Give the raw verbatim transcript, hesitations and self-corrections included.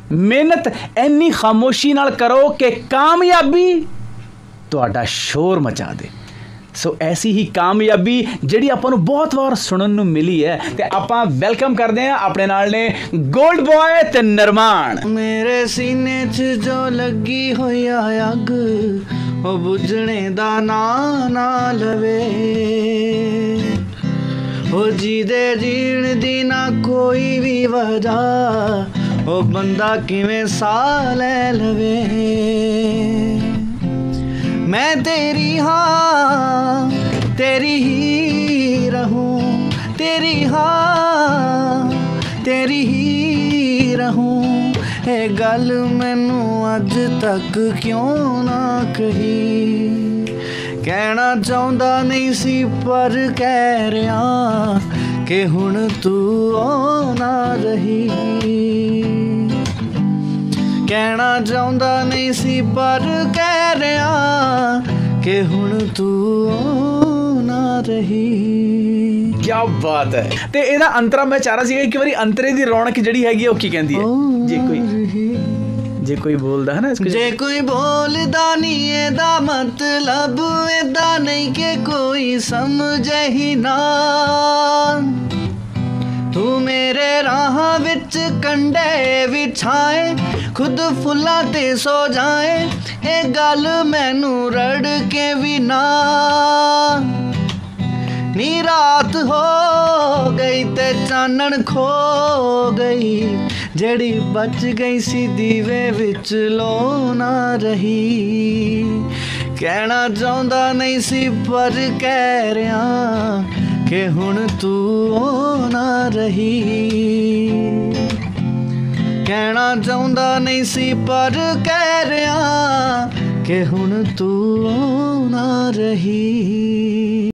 ਮਿਹਨਤ ਇੰਨੀ ਖਾਮੋਸ਼ੀ ਨਾਲ ਕਰੋ ਕਿ ਕਾਮਯਾਬੀ ਤੁਹਾਡਾ ਸ਼ੋਰ ਮਚਾ ਦੇ। ਸੋ ਐਸੀ ਹੀ ਕਾਮਯਾਬੀ ਜਿਹੜੀ ਆਪਾਂ ਨੂੰ ਬਹੁਤ ਵਾਰ ਸੁਣਨ ਨੂੰ ਮਿਲੀ ਹੈ ਤੇ ਆਪਾਂ ਵੈਲਕਮ ਕਰਦੇ ਹਾਂ ਆਪਣੇ ਨਾਲ ਨੇ ਗੋਲਡ ਬॉय ਤੇ ਨਰਮਾਨ। ਮੇਰੇ ਸੀਨੇ 'ਚ ਜੋ ਲੱਗੀ ਹੋਈ ਆ ਅੱਗ ਉਹ ਬੁਝਣੇ ਦਾ ਨਾਂ ਨਾ ਲਵੇ, ਉਹ ਜਿਹਦੇ ਜੀਣ ਦੀ ਨਾ ਕੋਈ ਵੀ ਵਜ੍ਹਾ ਉਹ ਬੰਦਾ ਕਿਵੇਂ ਸਾਹ ਲੈ ਲਵੇ। मैं तेरी हाँ तेरी ही रहूं, तेरी हाँ तेरी ही रहूं, ये गल मैनू अज तक क्यों ना कही। कहना चाहता नहीं सी पर कह रहा कि हुण तू ओ ना रही। कहना चाहता नहीं सी पर कह रहा कि हुण तू ना रही। क्या बात है। ਤੇ ਇਹਦਾ ਅੰਤਰਾ ਮੈਂ ਚਾਹ ਰਿਹਾ ਸੀ ਇੱਕ ਵਾਰੀ ਅੰਤਰੇ ਦੀ ਰੌਣਕ ਜਿਹੜੀ ਹੈਗੀ ਉਹ ਕੀ ਕਹਿੰਦੀ ਹੈ ਜੇ ਕੋਈ ਜੇ ਕੋਈ ਬੋਲਦਾ ਹੈ ਨਾ ਜੇ ਕੋਈ ਬੋਲਦਾ ਨਹੀਂ ਇਹਦਾ ਮਤਲਬ ਇਹਦਾ ਨਹੀਂ ਕਿ ਕੋਈ ਸਮਝੇ ਹੀ ਨਾ। तू मेरे राह विच कंडे विछाए खुद फुल्लां ते सो जाए, ये गल मैनू रड़ के भी ना। नी रात हो गई ते चानन खो गई, जेड़ी बच गई सी दीवे विच लो ना रही। कहना चाहता नहीं सी पर कह रहा कि हुण तू ओ ना रही। कहना चाहता नहीं सी पर कह रहा कि हुण तू ओ ना रही।